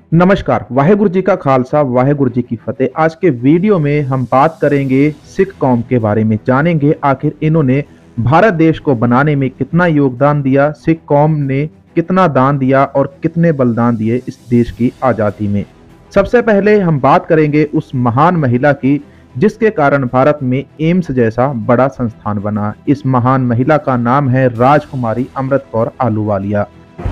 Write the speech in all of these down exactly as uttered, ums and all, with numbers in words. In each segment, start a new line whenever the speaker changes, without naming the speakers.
नमस्कार, वाहेगुरु जी का खालसा, वाहेगुरु जी की फतेह। आज के वीडियो में हम बात करेंगे सिख कौम के बारे में, जानेंगे आखिर इन्होंने भारत देश को बनाने में कितना योगदान दिया, सिख कौम ने कितना दान दिया और कितने बलिदान दिए इस देश की आज़ादी में। सबसे पहले हम बात करेंगे उस महान महिला की जिसके कारण भारत में एम्स जैसा बड़ा संस्थान बना। इस महान महिला का नाम है राजकुमारी अमृत कौर आलूवालिया।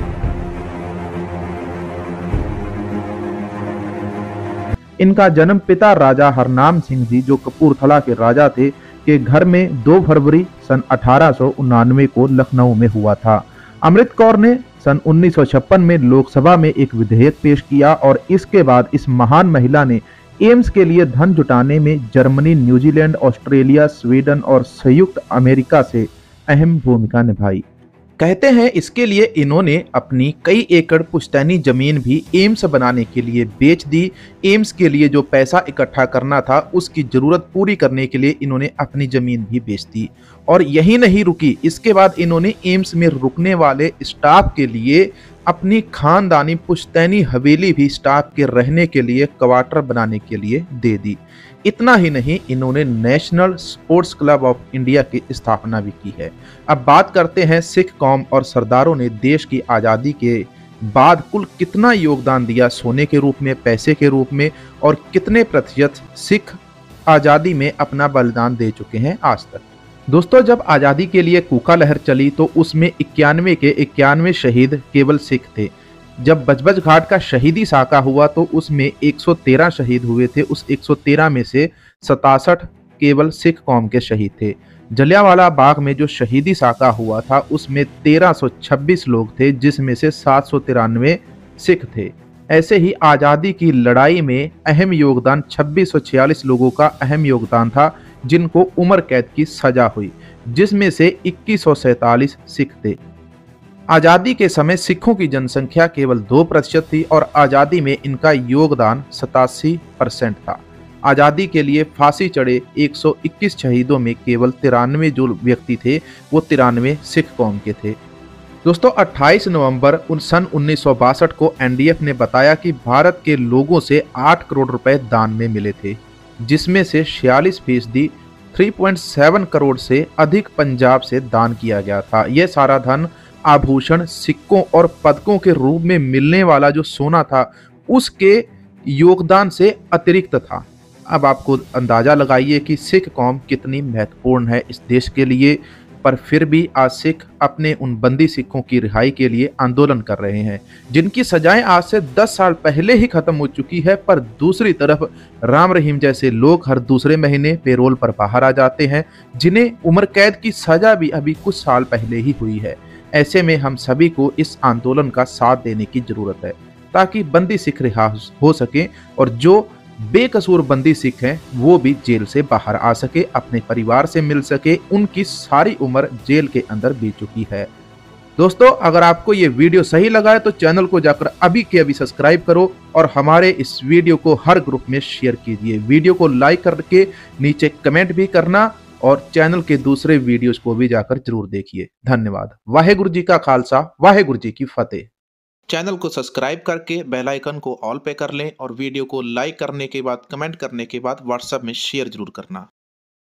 इनका जन्म पिता राजा हरनाम सिंह जी, जो कपूरथला के राजा थे, के घर में दो फरवरी सन अठारह सौ उनानवे को लखनऊ में हुआ था। अमृत कौर ने सन उन्नीस सौ छप्पन में लोकसभा में एक विधेयक पेश किया और इसके बाद इस महान महिला ने एम्स के लिए धन जुटाने में जर्मनी, न्यूजीलैंड, ऑस्ट्रेलिया, स्वीडन और संयुक्त अमेरिका से अहम भूमिका निभाई। कहते हैं इसके लिए इन्होंने अपनी कई एकड़ पुश्तैनी जमीन भी एम्स बनाने के लिए बेच दी। एम्स के लिए जो पैसा इकट्ठा करना था उसकी जरूरत पूरी करने के लिए इन्होंने अपनी जमीन भी बेच दी। और यही नहीं रुकी, इसके बाद इन्होंने एम्स में रुकने वाले स्टाफ के लिए अपनी खानदानी पुश्तैनी हवेली भी स्टाफ के रहने के लिए क्वार्टर बनाने के लिए दे दी। इतना ही नहीं, इन्होंने National Sports Club of India की स्थापना भी की है। अब बात करते हैं सिख कौम और सरदारों ने देश की आज़ादी के बाद कुल कितना योगदान दिया, सोने के रूप में, पैसे के रूप में, और कितने प्रतिशत सिख आज़ादी में अपना बलिदान दे चुके हैं आज तक। दोस्तों, जब आज़ादी के लिए कूका लहर चली तो उसमें इक्यानवे के इक्यानवे शहीद केवल सिख थे। जब बजबज घाट का शहीदी साका हुआ तो उसमें एक सौ तेरह शहीद हुए थे। उस एक सौ तेरह में से सतासठ केवल सिख कौम के शहीद थे। जलियांवाला बाग में जो शहीदी साका हुआ था उसमें तेरह सौ छब्बीस लोग थे, जिसमें से सात सौ तिरानवे सिख थे। ऐसे ही आज़ादी की लड़ाई में अहम योगदान छब्बीस सौ छियालीस लोगों का अहम योगदान था, जिनको उम्र कैद की सजा हुई, जिसमें से इक्कीस सौ सैतालीस सिख थे। आज़ादी के समय सिखों की जनसंख्या केवल दो प्रतिशत थी और आज़ादी में इनका योगदान सतासी परसेंट था। आज़ादी के लिए फांसी चढ़े एक सौ इक्कीस शहीदों में केवल तिरानवे जो व्यक्ति थे वो तिरानवे सिख कौम के थे। दोस्तों, अट्ठाईस नवंबर सन उन्नीस सौ बासठ को एन डी एफ ने बताया कि भारत के लोगों से आठ करोड़ रुपए दान में मिले थे, जिसमें से छियालीस फीसदी तीन पॉइंट सात करोड़ से अधिक पंजाब से दान किया गया था। यह सारा धन आभूषण, सिक्कों और पदकों के रूप में मिलने वाला जो सोना था उसके योगदान से अतिरिक्त था। अब आपको अंदाजा लगाइए कि सिख कौम कितनी महत्वपूर्ण है इस देश के लिए, पर फिर भी आज सिख अपने उन बंदी सिखों की रिहाई के लिए आंदोलन कर रहे हैं, जिनकी सजाएं आज से दस साल पहले ही खत्म हो चुकी है। पर दूसरी तरफ राम रहीम जैसे लोग हर दूसरे महीने पेरोल पर बाहर आ जाते हैं, जिन्हें उम्र कैद की सजा भी अभी कुछ साल पहले ही हुई है। ऐसे में हम सभी को इस आंदोलन का साथ देने की जरूरत है ताकि बंदी सिख रिहा हो सके और जो बेकसूर बंदी सिख हैं वो भी जेल से बाहर आ सके, अपने परिवार से मिल सके। उनकी सारी उम्र जेल के अंदर बीत चुकी है। दोस्तों, अगर आपको ये वीडियो सही लगा है तो चैनल को जाकर अभी के अभी सब्सक्राइब करो और हमारे इस वीडियो को हर ग्रुप में शेयर कीजिए। वीडियो को लाइक करके नीचे कमेंट भी करना और चैनल के दूसरे वीडियोस को भी जाकर जरूर देखिए। धन्यवाद। वाहेगुरु जी का खालसा, वाहेगुरु जी की फतेह। चैनल को सब्सक्राइब करके बेल आइकन को ऑल पे कर लें और वीडियो को लाइक करने के बाद, कमेंट करने के बाद व्हाट्सएप में शेयर जरूर करना।